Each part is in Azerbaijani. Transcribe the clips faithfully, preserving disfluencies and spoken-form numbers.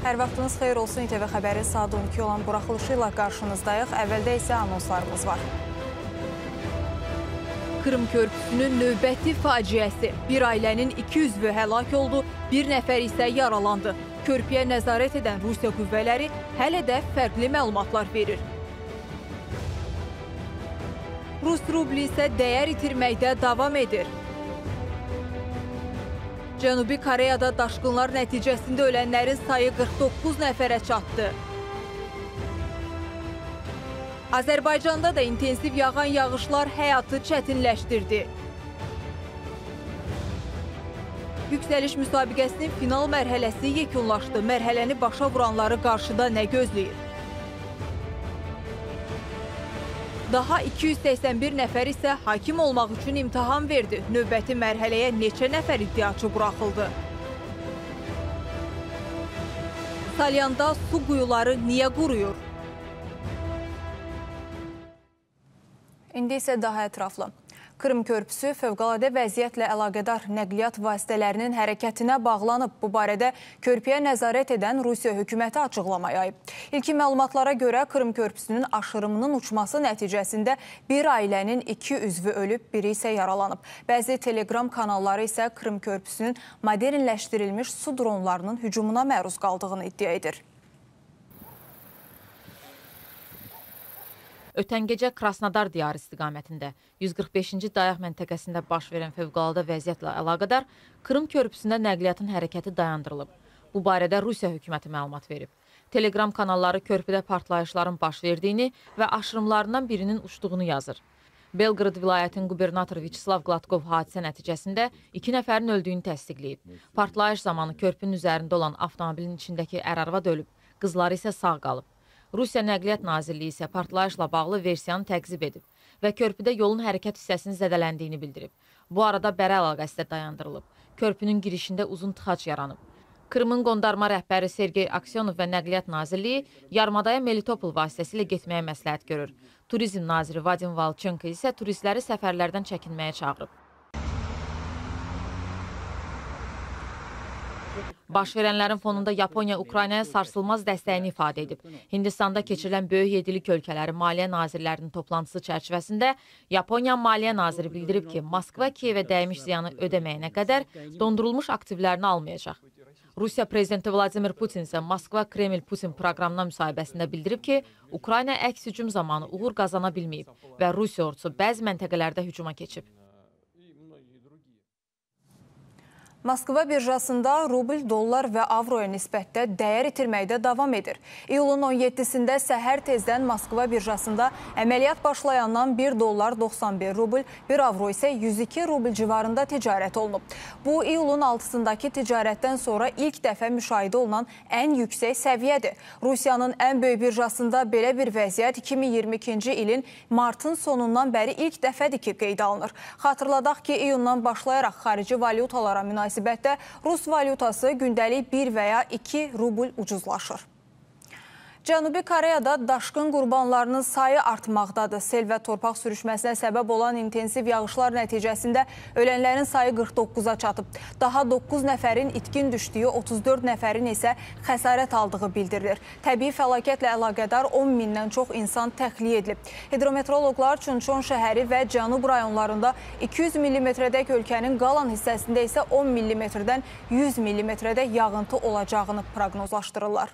Hər vaxtınız xeyir olsun. İTV Xəbəri saat on iki olan buraxılışı ilə qarşınızdayıq. Əvvəldə isə anonslarımız var. Krım körpüsünün növbəti faciəsi. Bir ailənin iki üzvü həlak oldu, bir nəfər isə yaralandı. Körpüyə nəzarət edən Rusiya qüvvələri hələ də fərqli məlumatlar verir. Rus rubli isə dəyər itirməkdə davam edir. Cənubi Koreyada daşqınlar nəticəsində ölənlərin sayı qırx doqquz nəfərə çatdı. Azərbaycanda da intensiv yağan yağışlar həyatı çətinləşdirdi. Yüksəliş müsabiqəsinin final mərhələsi yekunlaşdı. Mərhələni başa vuranları qarşıda nə gözləyir? Daha iki yüz səksən bir nəfər isə hakim olmaq üçün imtahan verdi. Növbəti mərhələyə neçə nəfər iddiaçı buraxıldı? Salyanda su quyuları niyə quruyur? İndi isə daha ətraflı. Krım körpüsü fövqəladə vəziyyətlə əlaqədar nəqliyyat vasitələrinin hərəkətinə bağlanıb. Bu barədə körpüyə nəzarət edən Rusiya hökuməti açıqlama yayıb. İlkin məlumatlara görə Krım körpüsünün aşırımının uçması nəticəsində bir ailənin iki üzvü ölüb, biri isə yaralanıb. Bəzi telegram kanalları isə Krım körpüsünün modernləşdirilmiş su dronlarının hücumuna məruz qaldığını iddia edir. Ötən gecə Krasnodar diyarı istiqamətində yüz qırx beşinci dayaq məntəqəsində baş verən fövqəladə vəziyyətlə əlaqədar Krım körpüsündə nəqliyyatın hərəkəti dayandırılıb. Bu barədə Rusiya hökuməti məlumat verib. Telegram kanalları körpüdə partlayışların baş verdiyini və aşırımlarından birinin uçduğunu yazır. Belqrad vilayətinin qubernatoru Vyacheslav Gladkov hadisə nəticəsində iki nəfərin öldüyünü təsdiqləyib. Partlayış zamanı körpünün üzərində olan avtomobilin içindəki ər-arvad ölüb, qızları isə sağ qalıb. Rusiya Nəqliyyat Nazirliyi isə partlayışla bağlı versiyanı təqzib edib və körpüdə yolun hərəkət hissəsinin zədələndiyini bildirib. Bu arada bərə əlaqəsi də dayandırılıb. Körpünün girişində uzun tıxac yaranıb. Krımın qondarma rəhbəri Sergey Aksyonov və Nəqliyyat Nazirliyi yarımadaya Melitopol vasitəsilə getməyə məsləhət görür. Turizm naziri Vadim Valchenko isə turistləri səfərlərdən çəkinməyə çağırıb. Baş verənlərin fonunda Yaponiya Ukraynaya sarsılmaz dəstəyini ifadə edib. Hindistanda keçirilən böyük yedilik ölkələri maliyyə nazirlərinin toplantısı çərçivəsində Yaponiya maliyyə naziri bildirib ki, Moskva Kiyevə dəymiş ziyanı ödəməyənə qədər dondurulmuş aktivlərini almayacaq. Rusiya prezidenti Vladimir Putin isə Moskva Kreml-Putin proqramına müsahibəsində bildirib ki, Ukrayna əks hücum zamanı uğur qazana bilməyib və Rusiya ordusu bəzi məntəqələrdə hücuma keçib. Moskva birjasında rubl, dollar və avroya nisbətdə dəyər itirməkdə davam edir. İyulun on yeddisində səhər tezdən Moskva birjasında əməliyyat başlayandan bir dollar doxsan bir rubl, bir avro isə yüz iki rubl civarında ticarət olunub. Bu, iyulun altısındakı ticarətdən sonra ilk dəfə müşahidə olunan ən yüksək səviyyədir. Rusiyanın ən böyük birjasında belə bir vəziyyət iki min iyirmi ikinci ilin martın sonundan bəri ilk dəfədir ki, qeydə alınır. Xatırladaq ki, iyundan başlayaraq xarici valyutalara münasibət münasibətdə Rus valyutası gündəlik bir və ya iki rubl ucuzlaşır. Cənubi Koreyada daşqın qurbanlarının sayı artmaqdadır. Sel və torpaq sürüşməsinə səbəb olan intensiv yağışlar nəticəsində ölənlərin sayı qırx doqquza çatıb. Daha doqquz nəfərin itkin düşdüyü, otuz dörd nəfərin isə xəsarət aldığı bildirilir. Təbii fəlakətlə əlaqədar on mindən çox insan təxliyə edilib. Hidrometeoroloqlar Chuncheon şəhəri və cənub rayonlarında iki yüz millimetrədək ölkənin qalan hissəsində isə on millimetrdən yüz millimetrədə yağıntı olacağını proqnozlaşdırırlar.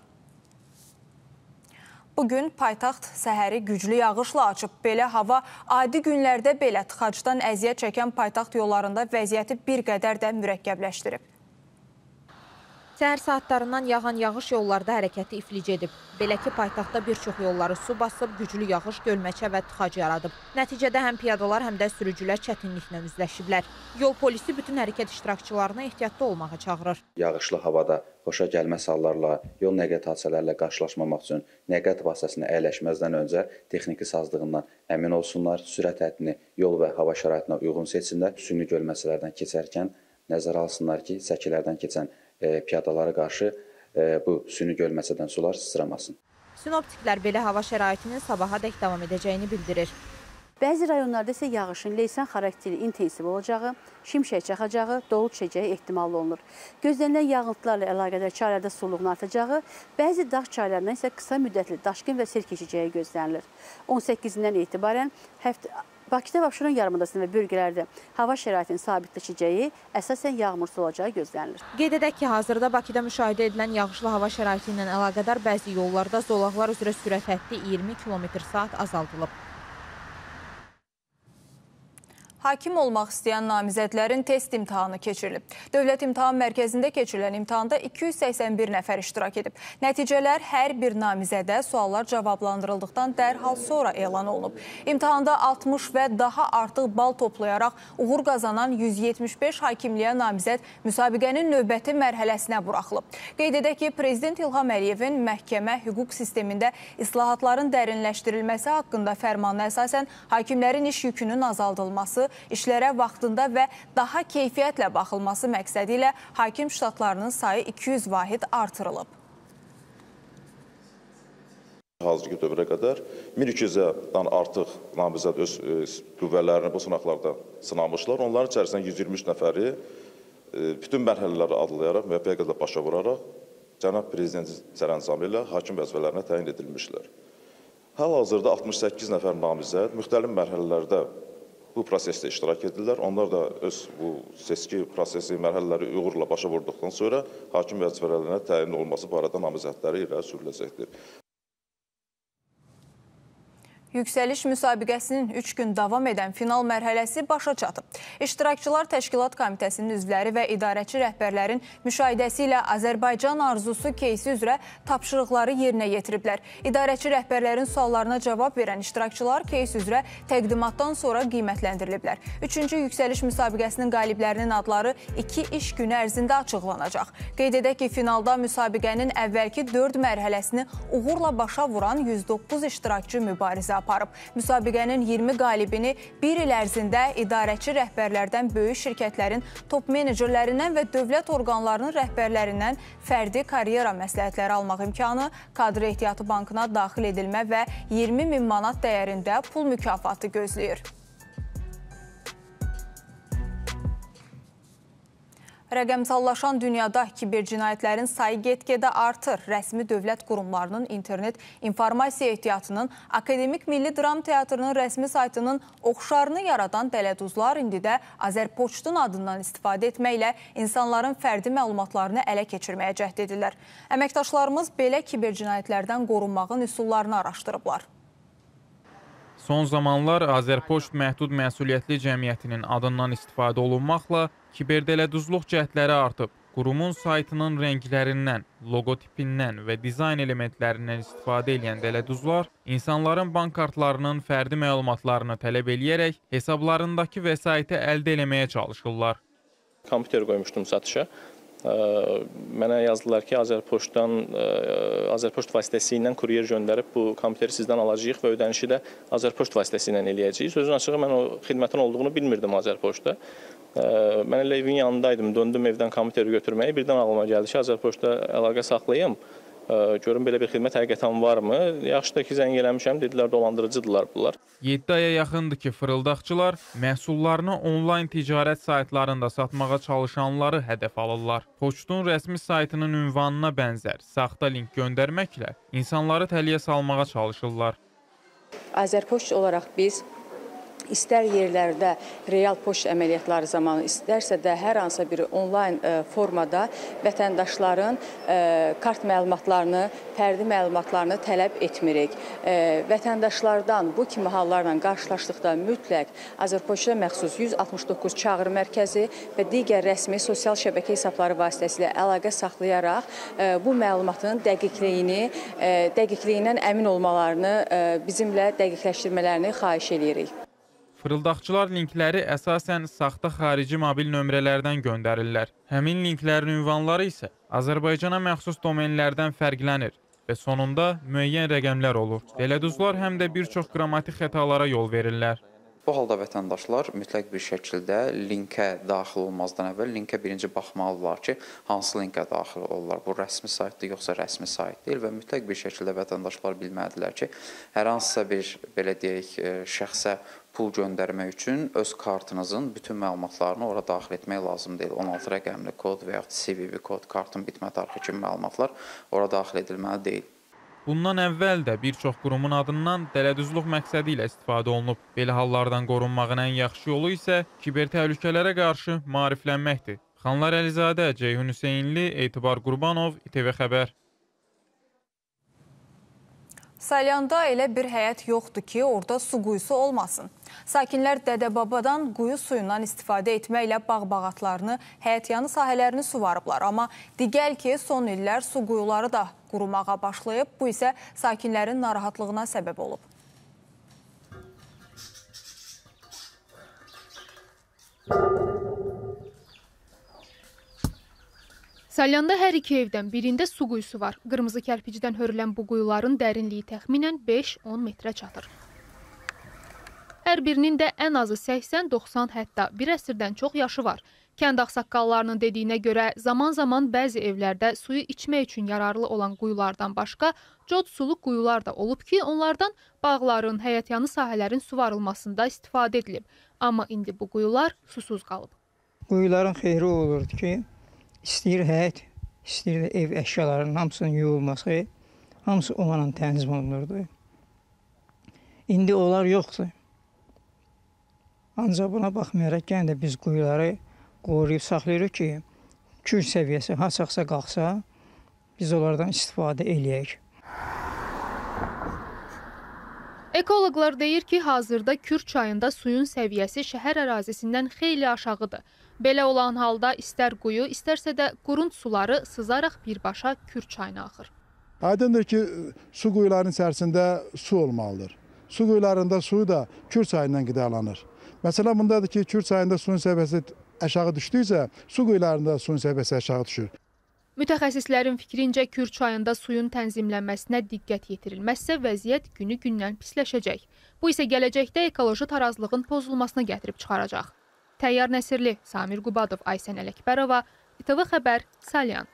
Bugün paytaxt səhəri güclü yağışla açıb. Belə hava adi günlərdə belə tıxacdan əziyyət çəkən paytaxt yollarında vəziyyəti bir qədər də mürəkkəbləşdirib. Səhər saatlarından yağan yağış yollarda hərəkəti iflic edib. Belə ki, paytaxtda bir çox yolları su basıb, güclü yağış gölməçə və tıxac yaradıb. Nəticədə həm piyadalar, həm də sürücülər çətinliklə üzləşiblər. Yol polisi bütün hərəkət iştirakçılarına ehtiyatlı olmağa çağırır. Yağışlı havada xoşa gəlməz hallarla, yol nəqliyyat hadisələrlə qarşılaşmamaq üçün nəqliyyat vasitəsində əyləşməzdən öncə texniki sazlığından əmin olsunlar, sürət həddini yol və hava şəraitinə uyğun seçsinlər. Süni gölməçələrdən keçərkən nəzərə alsınlar ki, səkilərdən keçən piyadalara qarşı bu süni gölməçədən sular sıçramasın. Sinoptiklər belə hava şəraitinin sabaha dək davam edəcəyini bildirir. Bəzi rayonlarda isə yağışın leysan xarakteri intensiv olacağı, şimşək çaxacağı, dolu düşəcəyi ehtimal olunur. Gözlənilən yağıntılarla əlaqədar çaylarda suluğun artacağı, bəzi dağ çaylarından isə qısa müddətli daşqın və sel keçəcəyi gözlənilir. on səkkizindən etibarən həftə Bakıda və Abşeron yarımadasında və bölgələrdə hava şəraitinin sabitləşəcəyi, əsasən yağmursuz olacağı gözlənilir. Qeyd edək ki, hazırda Bakıda müşahidə edilən yağışlı hava şəraiti ilə əlaqədar bəzi yollarda zolaqlar üzrə sürət həddi iyirmi kilometr saat azaldılıb. Hakim olmaq istəyən namizədlərin test imtahanı keçirilib. Dövlət İmtahan Mərkəzində keçirilən imtahanda iki yüz səksən bir nəfər iştirak edib. Nəticələr hər bir namizədə suallar cavablandırıldıqdan dərhal sonra elan olunub. İmtahanda altmış və daha artıq bal toplayaraq uğur qazanan yüz yetmiş beş hakimliyə namizəd müsabiqənin növbəti mərhələsinə buraxılıb. Qeyd edək ki, Prezident İlham Əliyevin məhkəmə hüquq sistemində islahatların dərinləşdirilməsi haqqında fərmanına əsasən hakimlərin iş yükünün azaldılması, işlərə vaxtında və daha keyfiyyətlə baxılması məqsədi ilə hakim ştatlarının sayı iki yüz vahid artırılıb. Hazırki dövrə qədər min iki yüzdən artıq namizəd öz qüvvələrini bu sınaqlarda sınamışlar. Onların içərisində yüz iyirmi üç nəfəri bütün mərhələləri adlayaraq, müvəffəqiyyətlə qədər başa vuraraq Cənab Prezident sərəncamı ilə hakim vəzifələrinə təyin edilmişlər. Hal-hazırda altmış səkkiz nəfər namizəd müxtəlif mərhələlərdə bu prosesdə iştirak edirlər. Onlar da öz bu seçki prosesi, mərhələləri uğurla başa vurduqdan sonra hakim vəzifələrinə təyin olması barədə namizədləri irəli sürüləcəkdir. Yüksəliş müsabiqəsinin üç gün davam edən final mərhələsi başa çatıb. İştirakçılar Təşkilat Komitəsinin üzvləri və idarəçi rəhbərlərin müşahidəsi ilə Azərbaycan arzusu keysi üzrə tapşırıqları yerinə yetiriblər. İdarəçi rəhbərlərin suallarına cavab verən iştirakçılar keys üzrə təqdimatdan sonra qiymətləndiriliblər. Üçüncü yüksəliş müsabiqəsinin qaliblərinin adları iki iş günü ərzində açıqlanacaq. Qeyd edək ki, finalda müsabiqənin əvvəlki dörd mərhələsini uğurla başa vuran yüz doqquz iştirakçı mübarizə aparıb. Müsabiqənin iyirmi qalibini bir il ərzində idarəçi rəhbərlərdən böyük şirkətlərin top menecerlərindən və dövlət orqanlarının rəhbərlərindən fərdi karyera məsləhətləri almaq imkanı, kadr ehtiyatı bankına daxil edilmə və iyirmi min manat dəyərində pul mükafatı gözləyir. Rəqəmsallaşan dünyada kiber cinayətlərin sayı get-gedə artır. Rəsmi dövlət qurumlarının internet informasiya ehtiyatının, Akademik Milli Dram Teatrının rəsmi saytının oxşarını yaradan dələduzlar indi də Azərpoçtun adından istifadə etməklə insanların fərdi məlumatlarını ələ keçirməyə cəhd edirlər. Əməkdaşlarımız belə kiber cinayətlərdən qorunmağın üsullarını araşdırıblar. Son zamanlar Azərpoçt Məhdud Məsuliyyətli Cəmiyyətinin adından istifadə olunmaqla kiberdələduzluq cəhdləri artıb. Qurumun saytının rənglərindən, logotipindən və dizayn elementlərindən istifadə edən dələduzlar insanların bank kartlarının fərdi məlumatlarını tələb eləyərək hesablarındakı vəsaiti əldə eləməyə çalışırlar. Kompüter qoymuşdum satışa. Mənə yazdılar ki, Azərpoçtdan, Azərpoçt vasitəsilə kuryer göndərib bu kompüteri sizdən alacağıq və ödənişi də Azərpoçt vasitəsilə eləyəcəyik. Sözün açığı mən o xidmətin olduğunu bilmirdim Azərpoçtda. Mən elə evin yanındaydım, döndüm evdən kompüteri götürməyi. Birdən ağlıma gəldi ki, Azərpoçtda əlaqə saxlayım. Görün, belə bir xidmət həqiqətən varmı? Yaxşı da ki, zəng eləmişəm, dedilər dolandırıcıdırlar bunlar. yeddi aya yaxındır ki, fırıldaqçılar məhsullarını onlayn ticarət saytlarında satmağa çalışanları hədəf alırlar. Poçtun rəsmi saytının ünvanına bənzər saxta link göndərməklə insanları təliyə salmağa çalışırlar. Azərpoçt olaraq biz İstər yerlərdə real poçt əməliyyatları zamanı, istərsə də hər hansı bir onlayn formada vətəndaşların kart məlumatlarını, fərdi məlumatlarını tələb etmirik. Vətəndaşlardan bu kimi hallarla qarşılaşdıqda mütləq Azərpoçta məxsus yüz altmış doqquz çağrı mərkəzi və digər rəsmi sosial şəbəkə hesabları vasitəsilə əlaqə saxlayaraq bu məlumatın dəqiqliyini, dəqiqliyindən əmin olmalarını, bizimlə dəqiqləşdirmələrini xahiş edirik. Fırıldaqçılar linkləri əsasən saxta xarici mobil nömrələrdən göndərirlər. Həmin linklərin ünvanları isə Azərbaycana məxsus domenlərdən fərqlənir və sonunda müəyyən rəqəmlər olur. Dələduzlar həm də bir çox qrammatik xətalara yol verirlər. Bu halda vətəndaşlar mütləq bir şəkildə linkə daxil olmazdan əvvəl linkə birinci baxmalıdırlar ki, hansı linkə daxil olurlar. Bu rəsmi saytdır, yoxsa rəsmi sayt deyil və mütləq bir şəkildə vətəndaşlar bilməlidirlər ki, hər hansısa bir, belə deyək, şəxsə pul göndərmək üçün öz kartınızın bütün məlumatlarını ora daxil etmək lazım deyil. on altı rəqəmli kod və yaxud C V V kod, kartın bitmə tarixi kimi məlumatlar ora daxil edilməli deyil. Bundan əvvəl də bir çox qurumun adından dələduzluq məqsədi ilə istifadə olunub. Belə hallardan qorunmağın ən yaxşı yolu isə kiber təhlükələrə qarşı maariflənməkdir. Xanlar Əlizadə, Ceyhun Hüseynli, Etibar Qurbanov, İ T V Xəbər. Salyanda elə bir həyət yoxdur ki, orada su quyusu olmasın. Sakinlər Dədəbabadan quyu suyundan istifadə etməklə bağ-bağatlarını, həyətyanı sahələrini suvarıblar. Amma digər ki, son illər su quyuları da qurumağa başlayıb. Bu isə sakinlərin narahatlığına səbəb olub. Salyanda hər iki evdən birində su quyusu var. Qırmızı kərpicdən hörülən bu quyuların dərinliyi təxminən beş on metrə çatır. Hər birinin də ən azı səksən doxsan, hətta bir əsrdən çox yaşı var. Kənd ağsaqqallarının dediyinə görə zaman-zaman bəzi evlərdə suyu içmək üçün yararlı olan quyulardan başqa cod sulu quyular da olub ki, onlardan bağların, həyətyanı sahələrin suvarılmasında istifadə edilib. Amma indi bu quyular susuz qalıb. Quyuların xeyri olurdu ki, istəyir həyət, istəyir ev əşyalarının hamısının yuyulması, hamısı onunla tənzim olunurdu. İndi onlar yoxdur. Ancaq buna baxmayaraq, yenə də biz quyuları qoruyub saxlayırıq ki, kür səviyyəsi haçaqsa qalxsa, biz onlardan istifadə eləyək. Ekoloqlar deyir ki, hazırda Kür çayında suyun səviyyəsi şəhər ərazisindən xeyli aşağıdır. Belə olan halda istər quyu, istərsə də qurund suları sızaraq birbaşa Kür çayına axır. Aydındır ki, su quyularının içərisində su olmalıdır. Su quyularında suyu da Kür çayından qidalanır. Məsələn, bundadır ki, Kür çayında suyun səviyyəsi aşağı düşdükcə, su quyularında suyun səviyyəsi aşağı düşür. Mütəxəssislərin fikrincə Kür çayında suyun tənzimlənməsinə diqqət yetirilməzsə vəziyyət günü-gündən pisləşəcək. Bu isə gələcəkdə ekoloji tarazlığın pozulmasına gətirib çıxaracaq. Təyyar Nəsirli, Samir Qubadov, Aysən Ələkbərova, İ T V Xəbər, Salyan.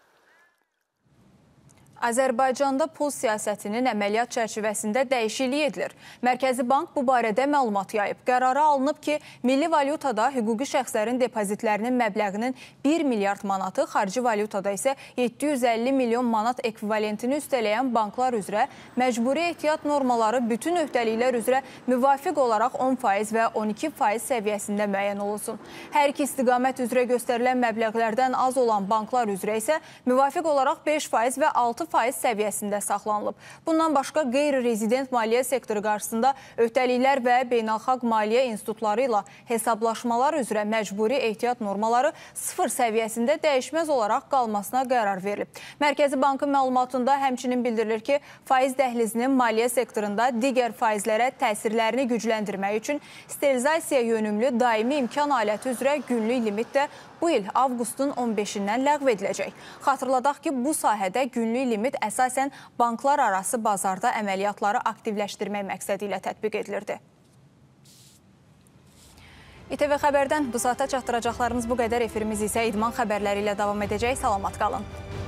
Azərbaycanda pul siyasətinin əməliyyat çərçivəsində dəyişiklik edilir. Mərkəzi Bank bu barədə məlumat yayıb. Qərara alınıb ki, milli valyutada hüquqi şəxslərin depozitlərinin məbləğinin bir milyard manatı, xarici valyutada isə yeddi yüz əlli milyon manat ekvivalentini üstələyən banklar üzrə məcburi ehtiyat normaları bütün öhdəliklər üzrə müvafiq olaraq on faiz və on iki faiz səviyyəsində müəyyən olunsun. Hər iki istiqamət üzrə göstərilən məbləğlərdən az olan banklar üzrə isə müvafiq olaraq beş faiz və altı faiz səviyyəsində saxlanılıb. Bundan başqa qeyri-rezident maliyyə sektoru qarşısında öhdəliklər və beynəlxalq maliyyə institutları ilə hesablaşmalar üzrə məcburi ehtiyat normaları sıfır səviyyəsində dəyişməz olaraq qalmasına qərar verilib. Mərkəzi Bankın məlumatında həmçinin bildirilir ki, faiz dəhlizinin maliyyə sektorunda digər faizlərə təsirlərini gücləndirmək üçün sterilizasiya yönümlü daimi imkan aləti üzrə günlük limit də bu il avqustun on beşindən ləğv ediləcək. Xatırladaq ki, bu sahədə günlük limit əsasən banklar arası bazarda əməliyyatları aktivləşdirmək məqsədi ilə tətbiq edilirdi. İ T V Xəbərdən bu saata çatdıracaqlarımız bu qədər. Efirimiz isə idman xəbərləri ilə davam edəcək. Salamat qalın.